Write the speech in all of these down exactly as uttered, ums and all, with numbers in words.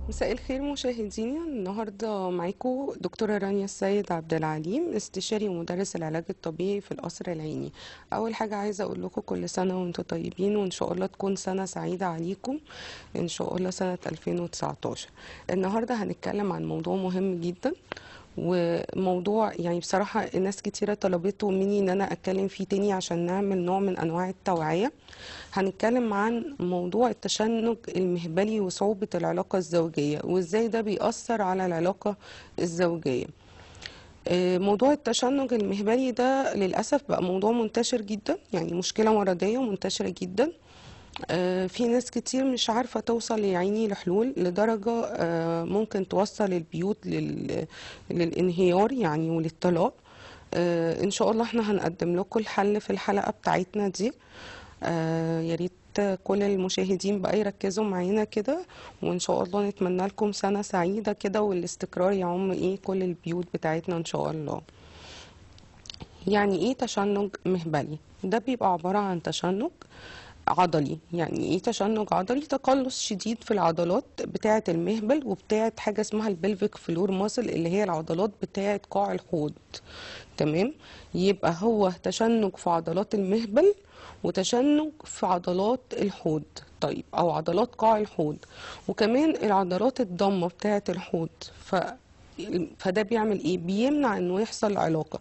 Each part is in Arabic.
مساء الخير مشاهدينا. النهارده معاكم دكتورة رانيا السيد عبد العليم، استشاري ومدرس العلاج الطبيعي في القصر العيني. اول حاجه عايزه اقول لكم كل سنه وانتم طيبين، وان شاء الله تكون سنه سعيده عليكم ان شاء الله سنه ألفين وتسعتاشر. النهارده هنتكلم عن موضوع مهم جدا، وموضوع يعني بصراحة ناس كتيرة طلبته مني ان انا اتكلم فيه تاني عشان نعمل نوع من انواع التوعية. هنتكلم عن موضوع التشنج المهبلي وصعوبة العلاقة الزوجية وازاي ده بيأثر على العلاقة الزوجية. آه، موضوع التشنج المهبلي ده للأسف بقى موضوع منتشر جدا، يعني مشكلة مرضية منتشرة جدا. آه، في ناس كتير مش عارفة توصل يا عيني لحلول، لدرجة آه، ممكن توصل البيوت لل- للانهيار يعني وللطلاق. آه، ان شاء الله احنا هنقدم لكم الحل في الحلقة بتاعتنا دي. آه، يا ريت كل المشاهدين بقى يركزوا معانا كده، وان شاء الله نتمنى لكم سنة سعيدة كده والاستقرار يعم ايه كل البيوت بتاعتنا ان شاء الله. يعني ايه تشنج مهبلي؟ ده بيبقى عبارة عن تشنج عضلي. يعني ايه تشنج عضلي؟ تقلص شديد في العضلات بتاعة المهبل وبتاعة حاجة اسمها البلفيك فلور ماسل اللي هي العضلات بتاعة قاع الحوض. تمام. يبقى هو تشنج في عضلات المهبل وتشنج في عضلات الحوض، طيب، او عضلات قاع الحوض، وكمان العضلات الضمة بتاعة الحوض. ف فده بيعمل ايه؟ بيمنع انه يحصل علاقة.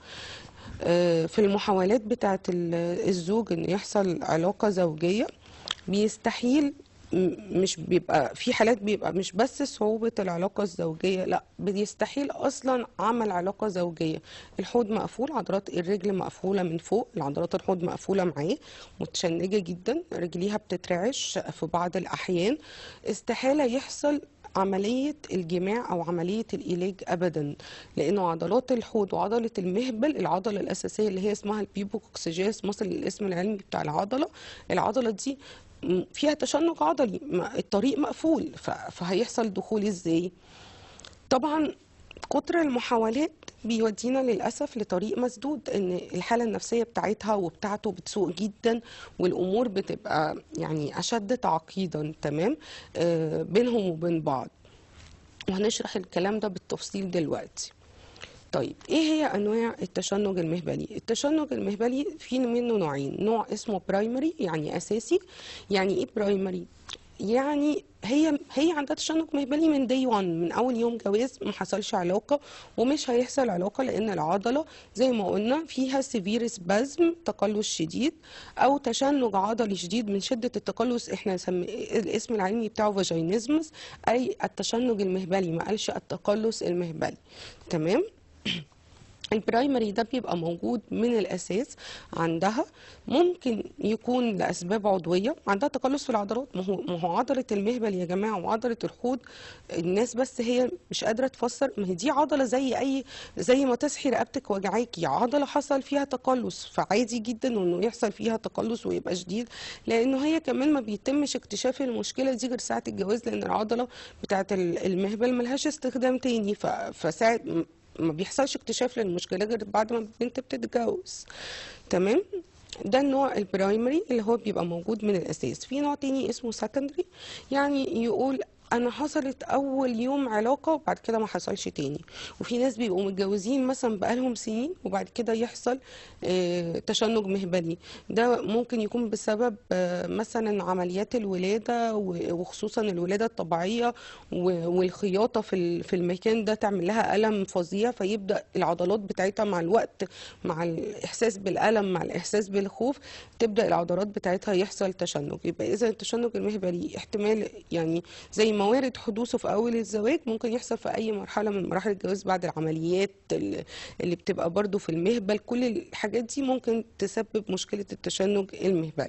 آه، في المحاولات بتاعة ال- الزوج ان يحصل علاقة زوجية بيستحيل. م- مش بيبقى في حالات بيبقى مش بس صعوبة العلاقة الزوجية، لا، بيستحيل أصلا عمل علاقة زوجية. الحوض مقفول، عضلات الرجل مقفولة من فوق، العضلات الحوض مقفولة معاه، متشنجة جدا، رجليها بتترعش في بعض الأحيان. استحالة يحصل عملية الجماع أو عملية العلاج أبدا، لأنه عضلات الحوض وعضلة المهبل، العضلة الأساسية اللي هي اسمها البيبوكوكسيجيس مصل، الاسم العلمي بتاع العضلة، العضلة دي م- فيها تشنج عضلي، ما- الطريق مقفول، ف- فهيحصل دخول ازاي؟ طبعا كتر المحاولات بيودينا للأسف لطريق مسدود، ان الحالة النفسية بتاعتها وبتاعته بتسوء جدا، والأمور بتبقى يعني أشد تعقيدا. تمام. آه بينهم وبين بعض، وهنشرح الكلام ده بالتفصيل دلوقتي. طيب، ايه هي انواع التشنج المهبلي؟ التشنج المهبلي في منه نوعين، نوع اسمه برايمري يعني اساسي. يعني ايه برايمري؟ يعني هي هي عندها تشنج مهبلي من دي واحد، من اول يوم جواز ما حصلش علاقه ومش هيحصل علاقه، لان العضله زي ما قلنا فيها سيفير سبازم، تقلص شديد، او تشنج عضلي شديد. من شده التقلص احنا سمي الاسم العلمي بتاعه فاجينيزمس، اي التشنج المهبلي، ما قالش التقلص المهبلي. تمام. البرايمري ده بيبقى موجود من الاساس عندها، ممكن يكون لاسباب عضويه، عندها تقلص في العضلات. ما هو ما هو عضله المهبل يا جماعه وعضله الحوض، الناس بس هي مش قادره تفسر. ما هي دي عضله زي اي، زي ما تصحي رقبتك وجعاكي، عضله حصل فيها تقلص، فعادي جدا انه يحصل فيها تقلص ويبقى شديد، لانه هي كمان ما بيتمش اكتشاف المشكله دي غير ساعه الجواز، لان العضله بتاعه المهبل ملهاش استخدام تاني. ف- فساعه ما بيحصلش اكتشاف للمشكلة غير بعد ما البنت بتتجوز. تمام. ده النوع البرايمري اللي هو بيبقى موجود من الأساس. في نوع تاني اسمه سكندري، يعني يقول أنا حصلت أول يوم علاقة وبعد كده ما حصلش تاني. وفي ناس بيبقوا متجوزين مثلا بقالهم سنين وبعد كده يحصل آه، تشنج مهبلي. ده ممكن يكون بسبب آه، مثلا عمليات الولادة، و- وخصوصا الولادة الطبيعية، و- والخياطة في ال- في المكان ده تعمل لها ألم فظيع، فيبدأ العضلات بتاعتها مع الوقت، مع الإحساس بالألم، مع الإحساس بالخوف، تبدأ العضلات بتاعتها يحصل تشنج. يبقى إذا التشنج المهبلي احتمال يعني زي ما وارد حدوثه في أول الزواج، ممكن يحصل في أي مرحلة من مراحل الجواز، بعد العمليات اللي اللي بتبقى برضو في المهبل. كل الحاجات دي ممكن تسبب مشكلة التشنج المهبلي.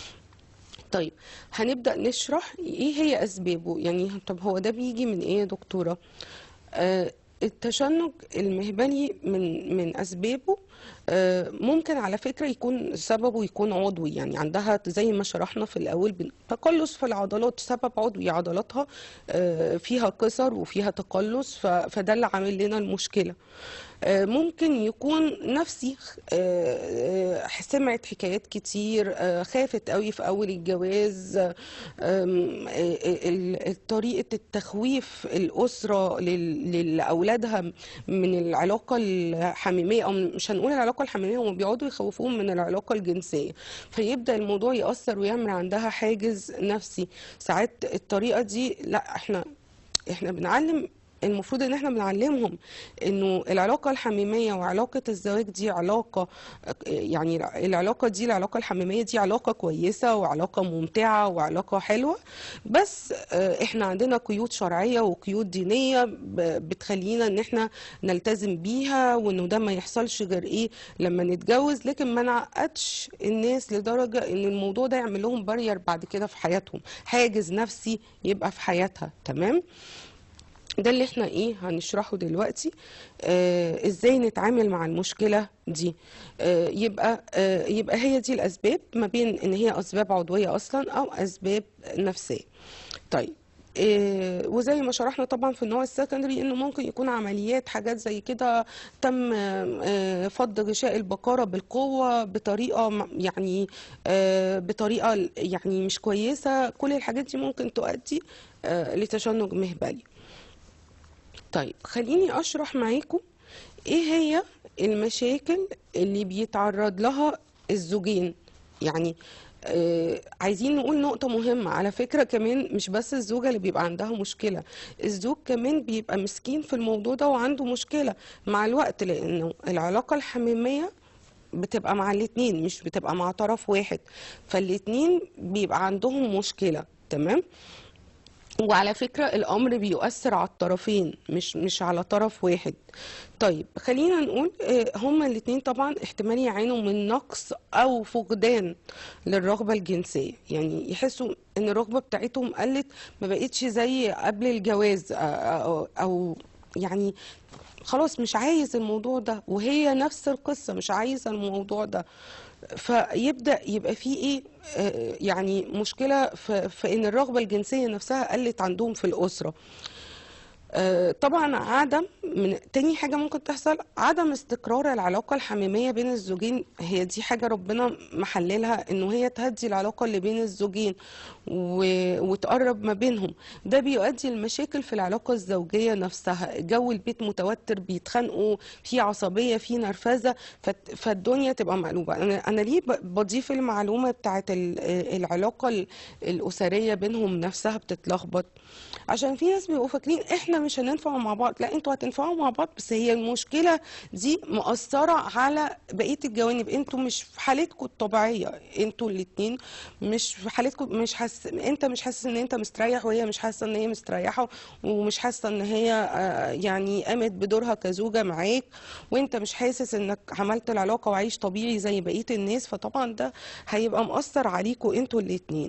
طيب، هنبدأ نشرح ايه هي اسبابه. يعني طب هو ده بيجي من ايه يا دكتورة؟ آه التشنج المهبلي من من اسبابه، آه ممكن على فكرة يكون سببه يكون عضوي، يعني عندها زي ما شرحنا في الاول بن- تقلص في العضلات، سبب عضوي، عضلاتها آه فيها كسر وفيها تقلص، ف- فده اللي عامل لنا المشكلة. آه، ممكن يكون نفسي، آه، آه، سمعت حكايات كتير، آه، خافت قوي في اول الجواز. آم، آه، ال- ال- طريقة التخويف الأسرة لل- لأولادها من العلاقة الحميمية، أو مش هنقول العلاقة الحميمية، هم بيقعدوا يخوفوهم من العلاقة الجنسية، فيبدأ الموضوع يأثر ويعمل عندها حاجز نفسي. ساعات الطريقة دي، لا احنا احنا بنعلم، المفروض ان احنا بنعلمهم انه العلاقة الحميمية وعلاقة الزواج دي علاقة، يعني العلاقة دي العلاقة الحميمية دي علاقة كويسة وعلاقة ممتعة وعلاقة حلوة، بس آه، احنا عندنا قيود شرعية وقيود دينية ب- بتخلينا ان احنا نلتزم بيها، وانه ده ما يحصلش غير ايه لما نتجوز، لكن ما نعقدش الناس لدرجة ان الموضوع ده يعمل لهم بارير بعد كده في حياتهم، حاجز نفسي يبقى في حياتها. تمام؟ ده اللي احنا ايه هنشرحه دلوقتي. آه ازاي نتعامل مع المشكلة دي. آه يبقى آه يبقى هي دي الاسباب، ما بين ان هي اسباب عضوية اصلا او اسباب نفسية. طيب، آه وزي ما شرحنا طبعا في النوع السكندري انه ممكن يكون عمليات، حاجات زي كده، تم آه فض غشاء البقرة بالقوة بطريقة م- يعني آه بطريقة يعني مش كويسة. كل الحاجات دي ممكن تؤدي آه لتشنج مهبلي. طيب، خليني أشرح معاكم إيه هي المشاكل اللي بيتعرض لها الزوجين. يعني آه عايزين نقول نقطة مهمة على فكرة كمان، مش بس الزوجة اللي بيبقى عندها مشكلة، الزوج كمان بيبقى مسكين في الموضوع ده وعنده مشكلة مع الوقت، لأنه العلاقة الحميمية بتبقى مع الاتنين، مش بتبقى مع طرف واحد، فالاتنين بيبقى عندهم مشكلة. تمام؟ وعلى فكرة الأمر بيؤثر على الطرفين، مش مش على طرف واحد. طيب، خلينا نقول آه، هما الاتنين طبعا احتمال يعانوا من نقص أو فقدان للرغبة الجنسية، يعني يحسوا إن الرغبة بتاعتهم قلت، ما بقتش زي قبل الجواز، آه، أو, أو يعني خلاص مش عايز الموضوع ده، وهي نفس القصة مش عايزة الموضوع ده. فيبدأ يبقى فيه ايه، آه، يعني مشكلة في, في ان الرغبة الجنسية نفسها قلت عندهم في الأسرة. آه، طبعا عدم من تاني حاجة ممكن تحصل، عدم استقرار العلاقة الحميمية بين الزوجين. هي دي حاجة ربنا محللها، انه هي تهدي العلاقة اللي بين الزوجين و... وتقرب ما بينهم. ده بيؤدي لمشاكل في العلاقة الزوجية نفسها، جو البيت متوتر، بيتخانقوا، في عصبية، في نرفزة، فت... فالدنيا تبقى مقلوبة. انا انا ليه ب- بضيف المعلومة بتاعت ال- العلاقة ال- الأسرية بينهم نفسها بتتلخبط؟ عشان في ناس بيبقوا فاكرين احنا مش هننفع مع بعض، لا انتوا هتنفعوا مع بعض، بس هي المشكلة دي مؤثرة على بقية الجوانب. انتوا مش في حالتكم الطبيعية، انتوا الاتنين مش في حالتكم، مش حاسس، انت مش حاسس ان انت مستريح، وهي مش حاسة ان هي مستريحة، ومش حاسة ان هي آه، يعني قامت بدورها كزوجة معاك، وانت مش حاسس انك عملت العلاقة وعايش طبيعي زي بقية الناس. فطبعا ده هيبقى مؤثر عليكم انتوا الاتنين.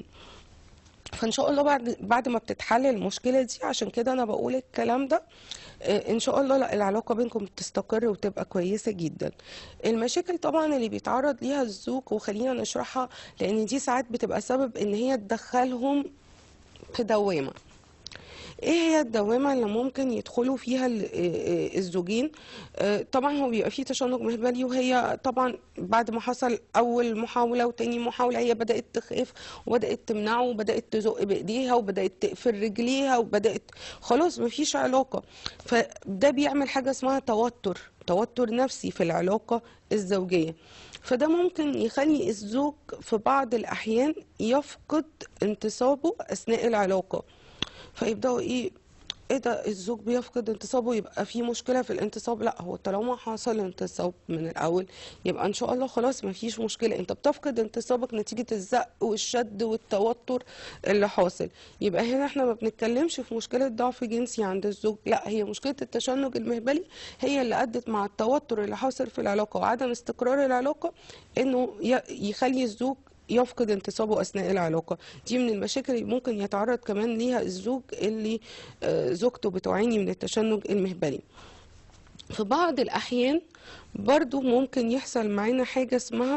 فان شاء الله بعد بعد ما بتتحل المشكله دي، عشان كده انا بقول الكلام ده، آه، ان شاء الله لا العلاقه بينكم تستقر وتبقى كويسه جدا. المشاكل طبعا اللي بيتعرض ليها الزوج، وخلينا نشرحها لان دي ساعات بتبقى سبب ان هي تدخلهم في دوامه. ايه هي الدوامة اللي ممكن يدخلوا فيها ال- آه، آه، الزوجين؟ آه، طبعا هو بيبقى فيه تشنج مهبلي، وهي طبعا بعد ما حصل اول محاولة وتاني محاولة هي بدأت تخاف، وبدأت تمنعه، وبدأت تزق بايديها، وبدأت تقفل رجليها، وبدأت خلاص مفيش علاقة. فده بيعمل حاجة اسمها توتر، توتر نفسي في العلاقة الزوجية. فده ممكن يخلي الزوج في بعض الأحيان يفقد انتصابه أثناء العلاقة، فيبداوا ايه، ايه ده الزوج بيفقد انتصابه، يبقى في مشكله في الانتصاب. لا، هو طالما حصل انتصاب من الاول يبقى ان شاء الله خلاص ما فيش مشكله، انت بتفقد انتصابك نتيجه الزق والشد والتوتر اللي حاصل. يبقى هنا احنا ما بنتكلمش في مشكله ضعف جنسي عند الزوج، لا، هي مشكله التشنج المهبلي هي اللي ادت مع التوتر اللي حاصل في العلاقه وعدم استقرار العلاقه، انه ي- يخلي الزوج يفقد انتصابه أثناء العلاقة. دي من المشاكل اللي ممكن يتعرض كمان ليها الزوج اللي آه، زوجته بتعاني من التشنج المهبلي. في بعض الأحيان برضو ممكن يحصل معانا حاجة اسمها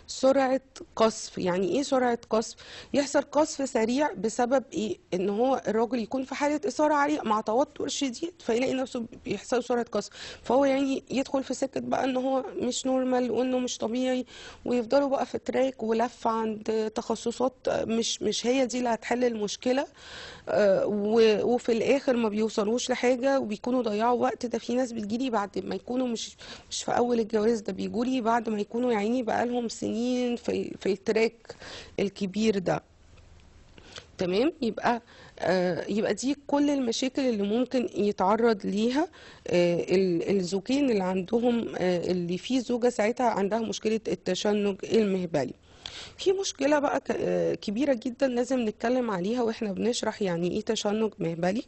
سرعة قصف. يعني ايه سرعة قصف؟ يحصل قصف سريع بسبب ايه؟ ان هو الراجل يكون في حالة اثارة عالية مع توتر شديد، فيلاقي نفسه بيحصل سرعة قصف، فهو يعني يدخل في سكة بقى ان هو مش نورمال وانه مش طبيعي، ويفضلوا بقى في تراك ولف عند تخصصات مش مش هي دي اللي هتحل المشكلة. آه، و- وفي الاخر ما بيوصلوش لحاجة وبيكونوا ضيعوا وقت. ده في ناس بتجيلي بعد ما يكونوا مش مش في اول الجواز، ده بيجولي بعد ما يكونوا يعني بقالهم سنين في ال- في التراك الكبير ده. تمام. يبقى آه يبقى دي كل المشاكل اللي ممكن يتعرض ليها آه ال- الزوجين اللي عندهم آه اللي في زوجة ساعتها عندها مشكلة التشنج المهبلي. في مشكلة بقى ك- آه، كبيرة جدا لازم نتكلم عليها واحنا بنشرح يعني ايه تشنج مهبلي.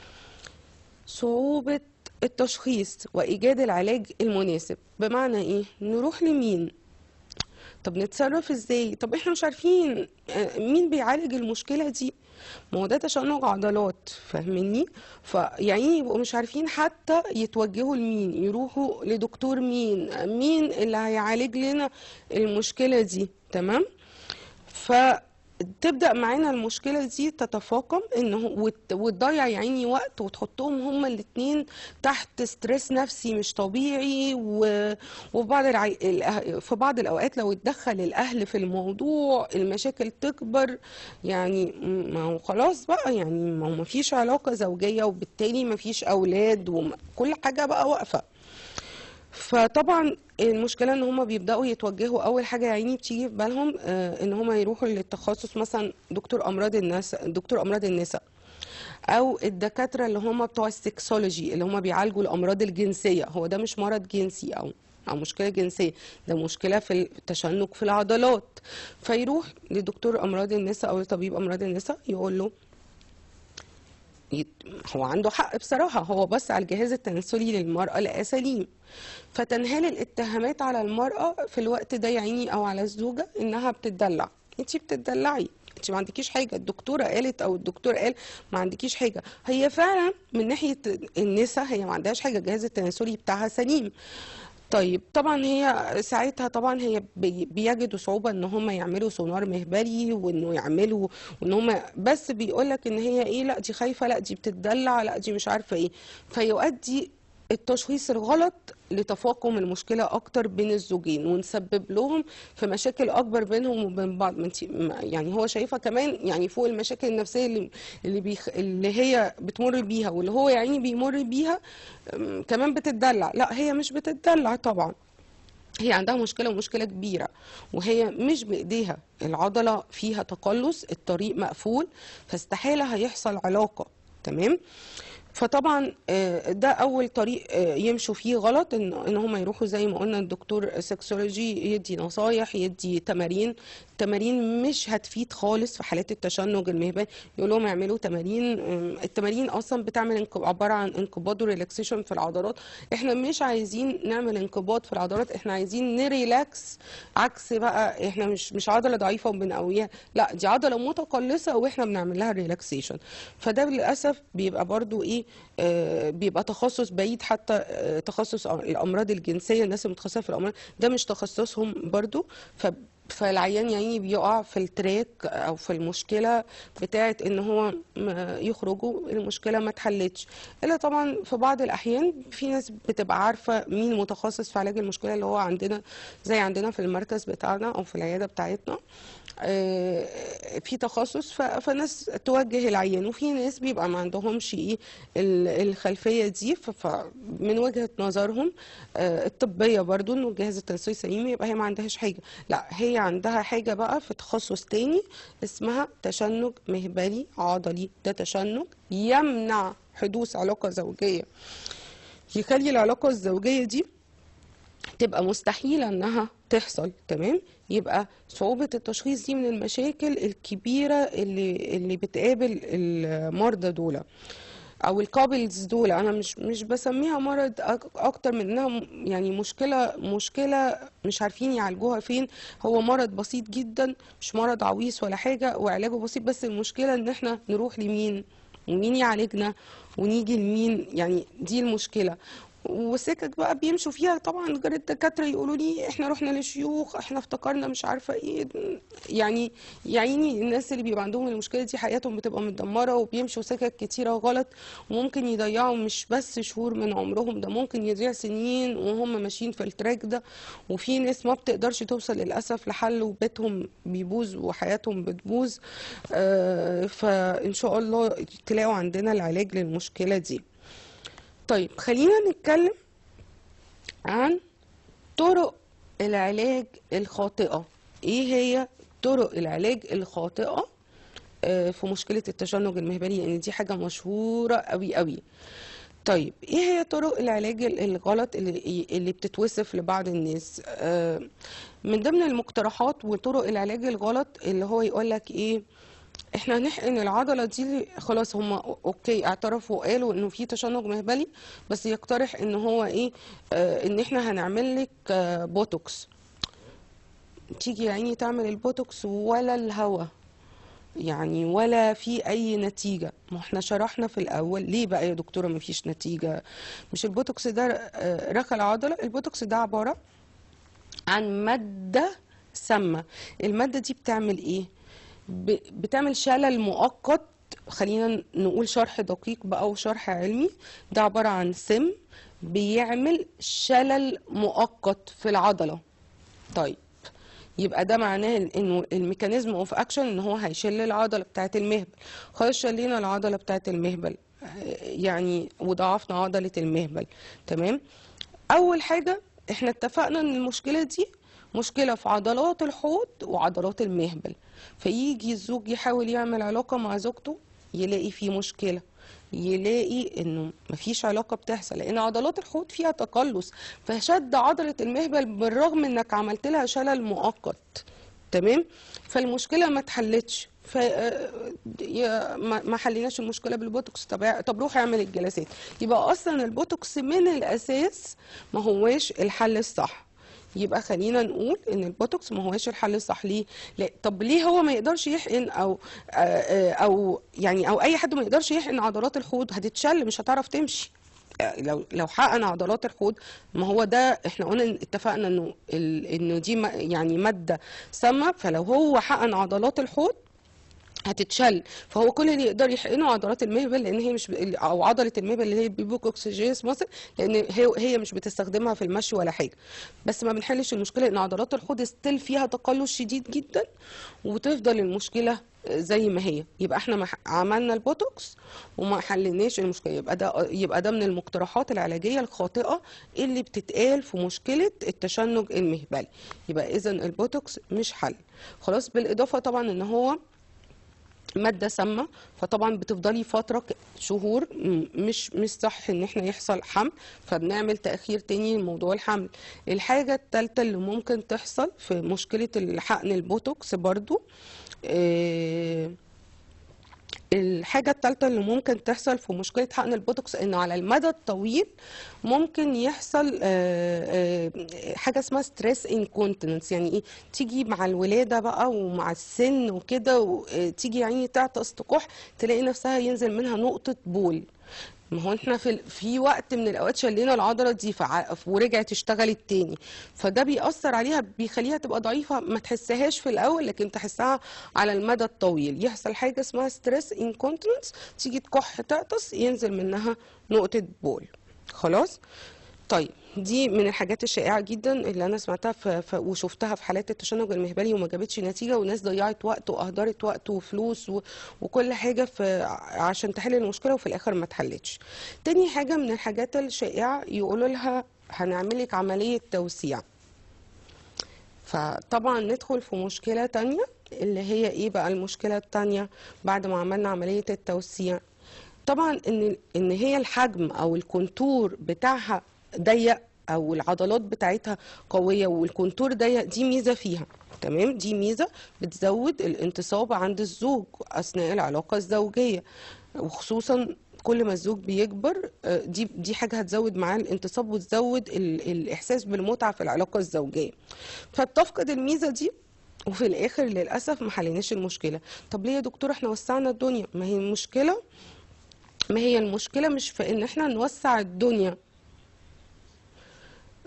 صعوبة التشخيص وإيجاد العلاج المناسب. بمعنى ايه؟ نروح لمين؟ طب نتصرف ازاي؟ طب احنا مش عارفين آه، مين بيعالج المشكلة دي. ما هو ده تشنج عضلات، فاهميني؟ فيعني يبقوا مش عارفين حتى يتوجهوا لمين، يروحوا لدكتور مين، مين اللي هيعالج لنا المشكلة دي. تمام. فتبدأ معانا المشكلة دي تتفاقم انه وت- وتضيع يا عيني وقت، وتحطهم هما الاتنين تحت ستريس نفسي مش طبيعي. و- وفي بعض العي... الأه- في بعض الأوقات لو اتدخل الأهل في الموضوع المشاكل تكبر. يعني م- ما هو خلاص بقى، يعني ما هو مفيش علاقة زوجية وبالتالي مفيش أولاد وكل حاجة بقى واقفة. فطبعا المشكله ان هم بيبداوا يتوجهوا، اول حاجه يا عيني بتيجي في بالهم آه، ان هم يروحوا للتخصص مثلا دكتور امراض النساء، دكتور امراض النساء، او الدكاتره اللي هم بتوع السكسولوجي اللي هم بيعالجوا الامراض الجنسيه. هو ده مش مرض جنسي او او مشكله جنسيه، ده مشكله في التشنج في العضلات. فيروح لدكتور امراض النساء او لطبيب امراض النساء يقول له يت- هو عنده حق بصراحة، هو بص على الجهاز التناسلي للمرأة لقاه سليم. فتنهال الاتهامات على المرأة في الوقت ده يا عيني أو على الزوجة إنها بتدلع. انتي بتدلعي، انتي ما عندكيش حاجة، الدكتورة قالت أو الدكتور قال ما عندكيش حاجة. هي فعلا من ناحية النساء هي ما عندهاش حاجة، الجهاز التناسلي بتاعها سليم. طيب طبعا هي ساعتها طبعا هي بي- بيجدوا صعوبة ان هم يعملوا سونار مهبلي وانه يعملوا، وان هم بس بيقولك ان هي ايه، لا دي خايفة، لا دي بتدلع، لا دي مش عارفة ايه. فيؤدي التشخيص الغلط لتفاقم المشكلة أكتر بين الزوجين، ونسبب لهم في مشاكل أكبر بينهم وبين بعض. ما انتي ما- يعني هو شايفها كمان يعني فوق المشاكل النفسية اللي اللي, بيخ اللي هي بتمر بيها واللي هو يعني بيمر بيها. أم، كمان بتتدلع. لا هي مش بتتدلع طبعا، هي عندها مشكلة ومشكلة كبيرة، وهي مش بإيديها. العضلة فيها تقلص، الطريق مقفول، فاستحالة هيحصل علاقة. تمام. فطبعا آه، ده اول طريق آه، يمشوا فيه غلط، ان ان هم يروحوا زي ما قلنا الدكتور سكسولوجي يدي نصايح، يدي تمارين. تمارين مش هتفيد خالص في حالات التشنج المهبلي. يقول لهم اعملوا تمارين. آم، التمارين اصلا بتعمل انق- عباره عن انقباض وريلاكسيشن في العضلات. احنا مش عايزين نعمل انقباض في العضلات، احنا عايزين نريلاكس. عكس بقى احنا مش مش عضله ضعيفه وبنقويها، لا دي عضله متقلصه واحنا بنعمل لها ريلاكسيشن. فده للاسف بيبقى برضو ايه، آه بيبقى تخصص بعيد. حتى آه تخصص الامراض الجنسيه، الناس المتخصصه في الامراض ده مش تخصصهم برضو. ف فالعيان يعني بيقع في التراك او في المشكله بتاعه ان هو ما يخرجوا المشكله ما اتحلتش. الا طبعا في بعض الاحيان في ناس بتبقى عارفه مين متخصص في علاج المشكله اللي هو عندنا، زي عندنا في المركز بتاعنا او في العياده بتاعتنا. آه، في تخصص ف- فناس توجه العيان، وفي ناس بيبقى ما عندهمش ايه ال- الخلفيه دي. ف- فمن وجهه نظرهم آه، الطبيه برضو انه الجهاز التناسلي سليم، يبقى هي ما عندهاش حاجه. لا هي عندها حاجه بقى في تخصص تاني اسمها تشنج مهبلي عضلي. ده تشنج يمنع حدوث علاقه زوجيه، يخلي العلاقه الزوجيه دي تبقى مستحيلة انها تحصل. تمام. يبقى صعوبة التشخيص دي من المشاكل الكبيرة اللي اللي بتقابل المرضى دول او الكابلز دول. انا مش مش بسميها مرض أك- اكتر من انها م- يعني مشكلة مشكلة مش عارفين يعالجوها فين. هو مرض بسيط جدا، مش مرض عويص ولا حاجة، وعلاجه بسيط، بس المشكلة ان احنا نروح لمين ومين يعالجنا ونيجي لمين. يعني دي المشكلة. وسكك بقى بيمشوا فيها. طبعا غير الدكاترة يقولوا لي احنا رحنا لشيوخ، احنا افتكرنا مش عارفة ايه. يعني يعني الناس اللي بيبقى عندهم المشكلة دي حياتهم بتبقى متدمرة وبيمشوا سكك كتيرة غلط، وممكن يضيعوا مش بس شهور من عمرهم، ده ممكن يضيع سنين وهم ماشيين في التراك ده. وفي ناس ما بتقدرش توصل للأسف لحل وبيتهم بيبوظ وحياتهم بتبوظ. آه، فإن شاء الله تلاقوا عندنا العلاج للمشكلة دي. طيب خلينا نتكلم عن طرق العلاج الخاطئة. ايه هي طرق العلاج الخاطئة آه، في مشكلة التشنج المهبلي؟ لان يعني دي حاجة مشهورة قوي قوي. طيب ايه هي طرق العلاج الغلط اللي, اللي بتتوصف لبعض الناس؟ آه، من ضمن المقترحات وطرق العلاج الغلط اللي هو يقولك ايه، احنا هنحقن العضله دي. خلاص هم اوكي اعترفوا وقالوا انه في تشنج مهبلي، بس يقترح ان هو ايه، آه ان احنا هنعمل لك آه بوتوكس. تيجي يا عيني تعمل البوتوكس ولا الهوا يعني، ولا في اي نتيجه. ما احنا شرحنا في الاول ليه بقى يا دكتوره ما فيش نتيجه. مش البوتوكس ده آه رخى العضله؟ البوتوكس ده عباره عن ماده سامه. الماده دي بتعمل ايه؟ بتعمل شلل مؤقت. خلينا نقول شرح دقيق بقى وشرح علمي. ده عبارة عن سم بيعمل شلل مؤقت في العضلة. طيب يبقى ده معناه انه الميكانيزم اوف اكشن ان هو هيشل العضلة بتاعت المهبل. خلاص شلينا العضلة بتاعت المهبل يعني وضعفنا عضلة المهبل. تمام. اول حاجة احنا اتفقنا ان المشكلة دي مشكلة في عضلات الحوض وعضلات المهبل. فيجي الزوج يحاول يعمل علاقة مع زوجته يلاقي فيه مشكلة، يلاقي انه مفيش علاقة بتحصل لان عضلات الحوض فيها تقلص، فشد عضلة المهبل بالرغم انك عملت لها شلل مؤقت. تمام. فالمشكلة ما اتحلتش. ف ما حليناش المشكله بالبوتوكس. طب طب روح اعمل الجلسات. يبقى اصلا البوتوكس من الاساس ما هواش الحل الصح. يبقى خلينا نقول ان البوتوكس ما هواش الحل الصح. ليه؟ لا. طب ليه هو ما يقدرش يحقن او او يعني او اي حد ما يقدرش يحقن عضلات الحوض؟ هتتشل مش هتعرف تمشي. لو لو حقن عضلات الحوض، ما هو ده احنا قلنا اتفقنا انه انه دي يعني ماده سامه، فلو هو حقن عضلات الحوض هتتشل. فهو كل اللي يقدر يحقنه عضلات المهبل لان هي مش ب... او عضله المهبل اللي هي بيبوكوكسجينس ماسل، لان هي هي مش بتستخدمها في المشي ولا حاجه. بس ما بنحلش المشكله ان عضلات الحوض ستيل فيها تقلص شديد جدا وتفضل المشكله زي ما هي. يبقى احنا ما عملنا البوتوكس وما حلناش المشكله. يبقى ده يبقى ده من المقترحات العلاجيه الخاطئه اللي بتتقال في مشكله التشنج المهبلي. يبقى اذا البوتوكس مش حل. خلاص. بالاضافه طبعا ان هو ماده سامه، فطبعا بتفضلي فتره شهور مش مش صح ان احنا يحصل حمل، فبنعمل تاخير تاني لموضوع الحمل. الحاجه الثالثه اللي ممكن تحصل في مشكله الحقن البوتوكس برضو، آه الحاجة الثالثة اللي ممكن تحصل في مشكلة حقن البوتوكس انه على المدى الطويل ممكن يحصل حاجة اسمها ستريس انكونتيننس. يعني ايه؟ تيجي مع الولادة بقى ومع السن وكده، تيجي يعني تعطس تكح تلاقي نفسها ينزل منها نقطة بول. ما هو احنا في في وقت من الاوقات شلينا العضله دي ورجعت اشتغلت تاني، فده بيأثر عليها بيخليها تبقى ضعيفه، ما تحسهاش في الاول لكن تحسها على المدى الطويل. يحصل حاجه اسمها ستريس انكونتيننس، تيجي تكح تعطس ينزل منها نقطه بول. خلاص. طيب دي من الحاجات الشائعه جدا اللي انا سمعتها في في وشفتها في حالات التشنج المهبلي وما جابتش نتيجه، وناس ضيعت وقت واهدرت وقت وفلوس و... وكل حاجه في عشان تحل المشكله وفي الاخر ما اتحلتش. تاني حاجه من الحاجات الشائعه يقولوا لها هنعمل لك عمليه توسيع. فطبعا ندخل في مشكله تانيه اللي هي ايه بقى المشكله التانيه بعد ما عملنا عمليه التوسيع؟ طبعا ان ان هي الحجم او الكونتور بتاعها ضيق او العضلات بتاعتها قويه والكونتور ضيق، دي ميزه فيها. تمام. دي ميزه بتزود الانتصاب عند الزوج اثناء العلاقه الزوجيه، وخصوصا كل ما الزوج بيكبر دي دي حاجه هتزود معاه الانتصاب وتزود الاحساس بالمتعه في العلاقه الزوجيه. فتفقد الميزه دي وفي الاخر للاسف ما حليناش المشكله. طب ليه يا دكتور احنا وسعنا الدنيا؟ ما هي المشكله ما هي المشكله مش في ان احنا نوسع الدنيا،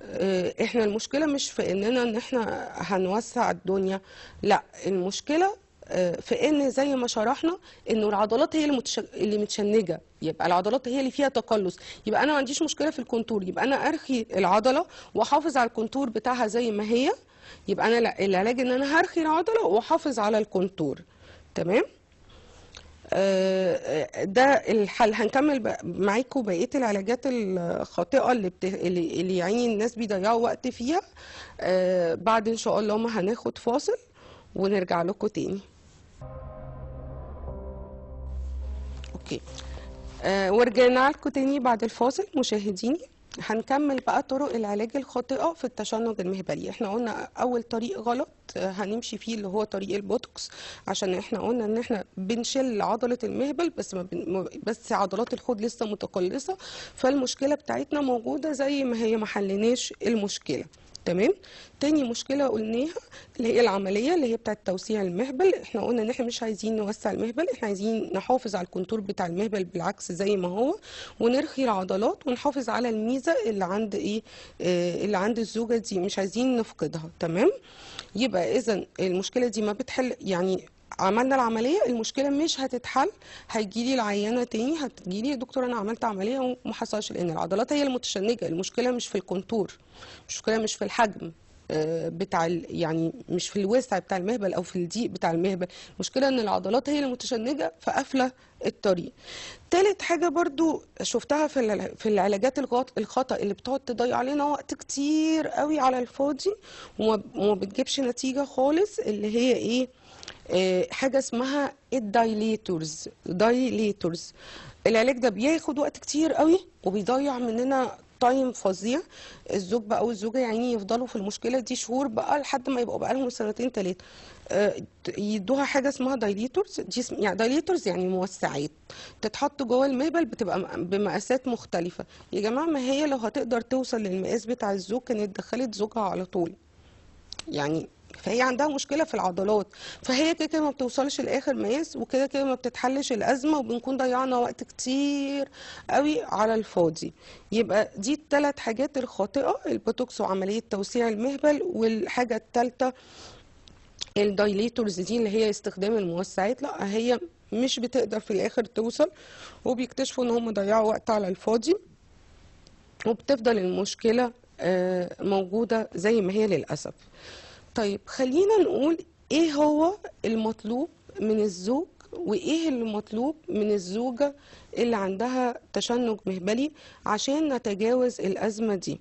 آه، احنا المشكلة مش في اننا ان احنا هنوسع الدنيا، لا، المشكلة آه، في ان زي ما شرحنا انه العضلات هي اللي متش... اللي متشنجة، يبقى العضلات هي اللي فيها تقلص. يبقى انا ما عنديش مشكلة في الكونتور، يبقى انا ارخي العضلة واحافظ على الكونتور بتاعها زي ما هي. يبقى انا لا، العلاج ان انا هرخي العضلة واحافظ على الكونتور. تمام. آه، ده الحل. هنكمل بق- معاكم بقية العلاجات الخاطئة اللي, بت... اللي اللي يعني الناس بيضيعوا وقت فيها آه، بعد ان شاء الله ما هناخد فاصل ونرجع لكم تاني. اوكي. آه، ورجعنا لكم تاني بعد الفاصل مشاهديني. هنكمل بقى طرق العلاج الخاطئة في التشنج المهبلي. احنا قلنا اول طريق غلط آه، هنمشي فيه اللي هو طريق البوتوكس، عشان احنا قلنا ان احنا بنشيل عضلة المهبل بس ما بن... ما- بس عضلات الحوض لسه متقلصة، فالمشكلة بتاعتنا موجودة زي ما هي، ما حليناش المشكلة. تمام. تاني مشكلة قلناها اللي هي العملية اللي هي بتاعت توسيع المهبل. احنا قلنا ان احنا مش عايزين نوسع المهبل، احنا عايزين نحافظ على الكونتور بتاع المهبل بالعكس زي ما هو، ونرخي العضلات ونحافظ على الميزة اللي عند ايه، آه اللي عند الزوجة دي، مش عايزين نفقدها. تمام. يبقى اذا المشكلة دي ما بتحل، يعني عملنا العملية المشكلة مش هتتحل. هيجيلي العيانة تاني هتجيلي يا دكتور انا عملت عملية وما حصلش، لان العضلات هي المتشنجة. المشكلة مش في الكونتور، المشكلة مش في الحجم آه، بتاع ال- يعني مش في الوسع بتاع المهبل او في الضيق بتاع المهبل، المشكلة ان العضلات هي المتشنجة فقافلة الطريق. تالت حاجة برضو شفتها في الع- في العلاجات الغط- الخطأ اللي بتقعد تضيع علينا وقت كتير قوي على الفاضي وما وما بتجيبش نتيجة خالص، اللي هي ايه، آه، حاجة اسمها الدايليتورز. دايليتورز العلاج ده بياخد وقت كتير قوي وبيضيع مننا تايم فظيع. الزوج بقى والزوجة يعني يفضلوا في المشكلة دي شهور بقى لحد ما يبقوا بقى لهم سنتين تلاتة. آه، يدوها حاجة اسمها دايليتورز. دي اسم يعني دايليتورز يعني موسعات، تتحط جوه المهبل، بتبقى م- بمقاسات مختلفة. يا جماعة ما هي لو هتقدر توصل للمقاس بتاع الزوج كانت دخلت زوجها على طول يعني. فهي عندها مشكلة في العضلات، فهي كده كده ما بتوصلش لآخر مقاس، وكده كده ما بتتحلش الأزمة، وبنكون ضيعنا وقت كتير قوي على الفاضي. يبقى دي الثلاث حاجات الخاطئة: البوتوكس وعملية توسيع المهبل، والحاجة الثالثة الدايليتورز دي اللي هي استخدام الموسعات. لا، هي مش بتقدر في الآخر توصل، وبيكتشفوا ان هم ضيعوا وقت على الفاضي، وبتفضل المشكلة آه، موجودة زي ما هي للأسف. طيب خلينا نقول ايه هو المطلوب من الزوج وايه المطلوب من الزوجة اللي عندها تشنج مهبلي عشان نتجاوز الأزمة دي.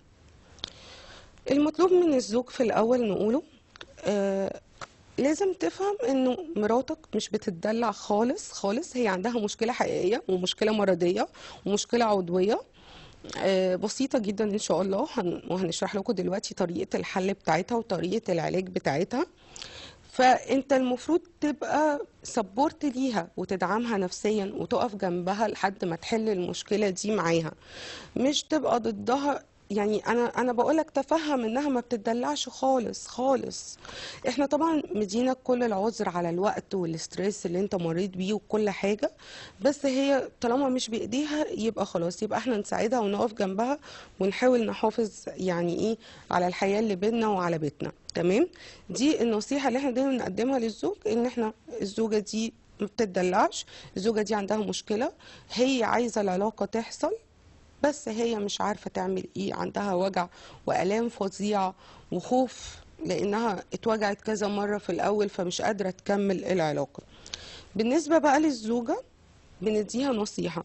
المطلوب من الزوج في الأول نقوله آه لازم تفهم انه مراتك مش بتتدلع خالص خالص، هي عندها مشكلة حقيقية ومشكلة مرضية ومشكلة عضوية آه، بسيطة جدا ان شاء الله، هن- وهنشرح لكم دلوقتي طريقة الحل بتاعتها وطريقة العلاج بتاعتها. فانت المفروض تبقى سبورت ليها وتدعمها نفسيا وتقف جنبها لحد ما تحل المشكلة دي معاها، مش تبقى ضدها. يعني انا انا بقولك تفهم انها ما بتدلعش خالص خالص. احنا طبعا مدينك كل العذر على الوقت والاسترس اللي انت مريت بيه وكل حاجة، بس هي طالما مش بايديها يبقى خلاص، يبقى احنا نساعدها ونقف جنبها ونحاول نحافظ يعني ايه على الحياة اللي بيننا وعلى بيتنا. تمام. دي النصيحة اللي احنا دايما نقدمها للزوج، ان احنا الزوجة دي ما بتدلعش، الزوجة دي عندها مشكلة، هي عايزة العلاقة تحصل بس هي مش عارفة تعمل ايه، عندها وجع وآلام فظيعة وخوف لأنها اتوجعت كذا مرة في الأول فمش قادرة تكمل العلاقة. بالنسبة بقى للزوجة بنديها نصيحة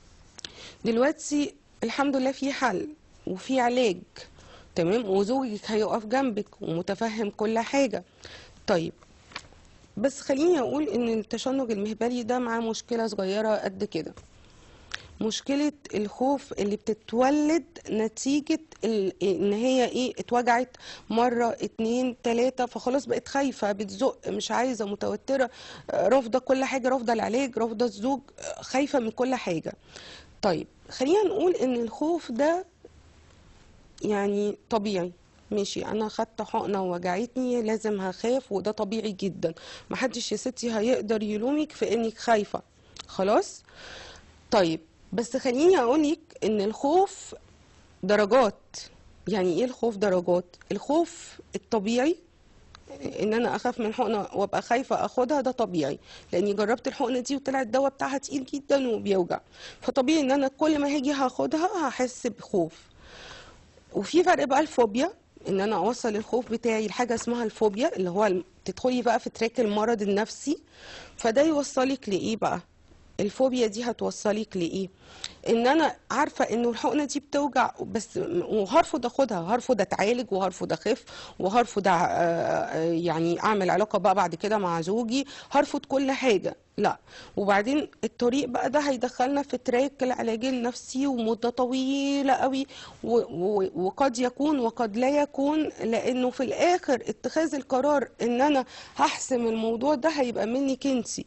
دلوقتي، الحمد لله في حل وفي علاج. تمام. وزوجك هيقف جنبك ومتفهم كل حاجة. طيب بس خليني أقول إن التشنج المهبلي ده معاه مشكلة صغيرة قد كده، مشكلة الخوف اللي بتتولد نتيجة ال- ان هي ايه، اتوجعت مرة اتنين تلاتة فخلاص بقت خايفة، بتزق، مش عايزة، متوترة، آه، رافضة كل حاجة، رافضة العلاج، رافضة الزوج، آه، خايفة من كل حاجة. طيب خلينا نقول ان الخوف ده يعني طبيعي. ماشي، انا خدت حقنة ووجعتني لازم هخاف، وده طبيعي جدا، محدش يا ستي هيقدر يلومك في انك خايفة. خلاص. طيب بس خليني اقولك ان الخوف درجات، يعني ايه الخوف درجات؟ الخوف الطبيعي ان انا اخاف من حقنه وابقى خايفه اخدها، ده طبيعي لاني جربت الحقنه دي وطلع الدواء بتاعها تقيل جدا وبيوجع، فطبيعي ان انا كل ما هاجي هاخدها هحس بخوف. وفي فرق بقى الفوبيا، ان انا اوصل الخوف بتاعي لحاجه اسمها الفوبيا، اللي هو الم- تدخلي بقى في تراك المرض النفسي. فده يوصلك لايه بقى؟ الفوبيا دي هتوصلك لايه؟ ان انا عارفه انه الحقنه دي بتوجع بس وهرفض اخدها، هرفض اتعالج وهرفض اخف وهرفض أع- آه، يعني اعمل علاقه بقى بعد كده مع زوجي، هرفض كل حاجه، لا. وبعدين الطريق بقى ده هيدخلنا في تراك العلاج النفسي ومده طويله قوي، و- و- وقد يكون وقد لا يكون، لانه في الاخر اتخاذ القرار ان انا هحسم الموضوع ده هيبقى منك انتي.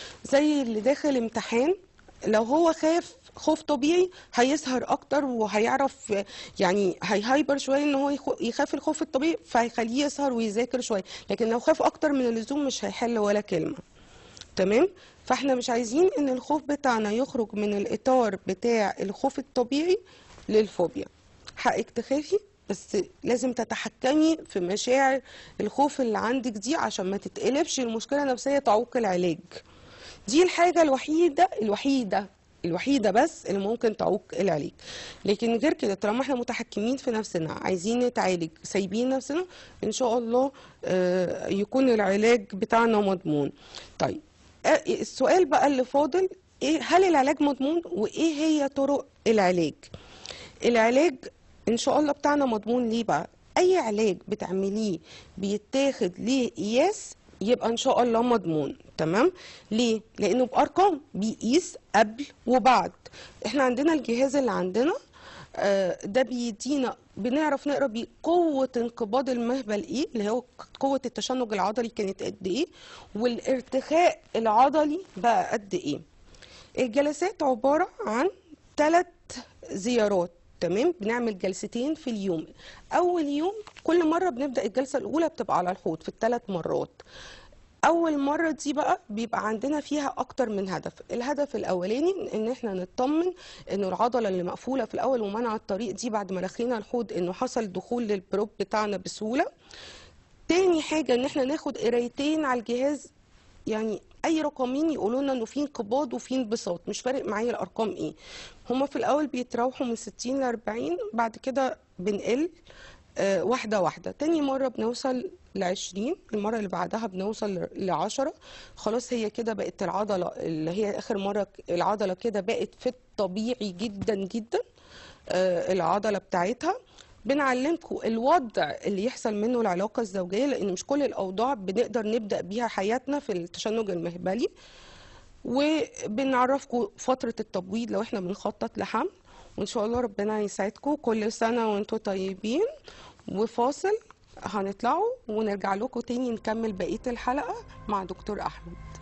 زي اللي داخل امتحان، لو هو خاف خوف طبيعي هيسهر اكتر وهيعرف، يعني هيهايبر شويه ان هو يخو- يخاف الخوف الطبيعي فهيخليه يسهر ويذاكر شويه، لكن لو خاف اكتر من اللزوم مش هيحل ولا كلمه. تمام. فاحنا مش عايزين ان الخوف بتاعنا يخرج من الاطار بتاع الخوف الطبيعي للفوبيا. حقك تخافي بس لازم تتحكمي في مشاعر الخوف اللي عندك دي عشان ما تتقلبش المشكله نفسيه تعوق العلاج. دي الحاجة الوحيدة الوحيدة الوحيدة بس اللي ممكن تعوق العلاج. لكن غير كده طالما احنا متحكمين في نفسنا عايزين نتعالج سايبين نفسنا، ان شاء الله آه، يكون العلاج بتاعنا مضمون. طيب، آه، السؤال بقى اللي فاضل، ايه هل العلاج مضمون وايه هي طرق العلاج؟ العلاج ان شاء الله بتاعنا مضمون. ليه بقى؟ اي علاج بتعمليه بيتاخد ليه قياس يبقى ان شاء الله مضمون. تمام. ليه؟ لانه بارقام بيقيس قبل وبعد. احنا عندنا الجهاز اللي عندنا آه، ده بيدينا، بنعرف نقرا بيه قوه انقباض المهبل ايه، اللي هو قوه التشنج العضلي كانت قد ايه، والارتخاء العضلي بقى قد ايه. الجلسات عباره عن ثلاث زيارات. تمام. بنعمل جلستين في اليوم. اول يوم كل مره بنبدا الجلسه الاولى بتبقى على الحوض في الثلاث مرات. اول مره دي بقى بيبقى عندنا فيها اكتر من هدف. الهدف الاولاني ان احنا نطمن انه العضله اللي مقفوله في الاول ومنع الطريق دي بعد ما دخلنا الحوض انه حصل دخول للبروب بتاعنا بسهوله. تاني حاجه ان احنا ناخد قرايتين على الجهاز، يعني اي رقمين يقولوا لنا انه في انقباض وفي انبساط، مش فارق معايا الارقام ايه. هما في الاول بيتراوحوا من ستين ل أربعين، بعد كده بنقل آه واحده واحده. تاني مره بنوصل ل عشرين، المره اللي بعدها بنوصل ل عشرة. خلاص هي كده بقت العضله اللي هي اخر مره، العضله كده بقت في الطبيعي جدا جدا آه العضله بتاعتها. بنعلمكم الوضع اللي يحصل منه العلاقة الزوجية، لأن مش كل الأوضاع بنقدر نبدأ بيها حياتنا في التشنج المهبلي. وبنعرفكم فترة التبويض لو احنا بنخطط لحمل. وإن شاء الله ربنا يسعدكم كل سنة وانتم طيبين. وفاصل هنطلعوا ونرجع لكم تاني نكمل بقية الحلقة مع دكتور أحمد.